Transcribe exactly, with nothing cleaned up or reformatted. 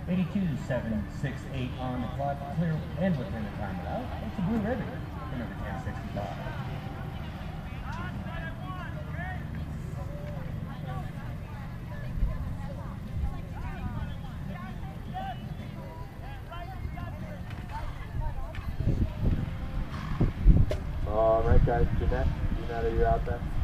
eighty-two seven sixty-eight on the clock, clear and within the time allowed. It's a blue ribbon for number ten sixty-five. All right, guys. Jeanette, Jeanette, are you out there?